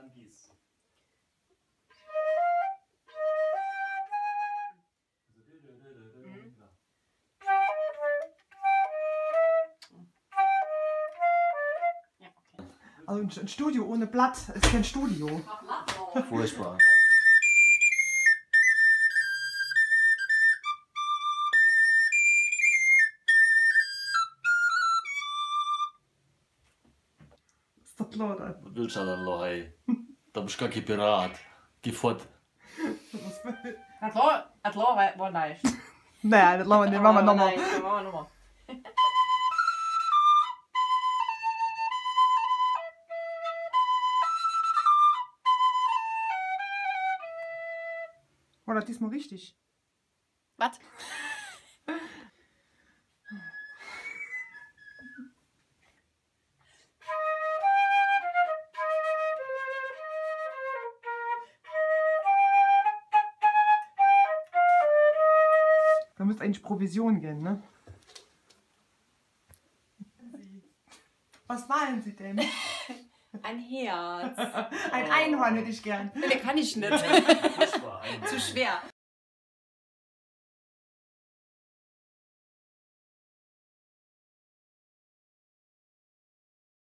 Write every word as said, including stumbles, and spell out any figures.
dann gießt. Also ein Studio ohne Blatt ist kein Studio. Furchtbar. Ist doch klar, da. Was willst du denn noch, ey? Da bist du gar kein Pirat. Geh fort. Das Lohr war nice. Nein, das machen wir nicht. Machen wir nochmal. Das machen wir nochmal. War das diesmal richtig? Was? Da müsste eigentlich Provision gehen, ne? Was malen Sie denn? Ein Herz. Ein Einhorn hätte ich gern. Nee, kann ich nicht. Furchtbar. Zu schwer.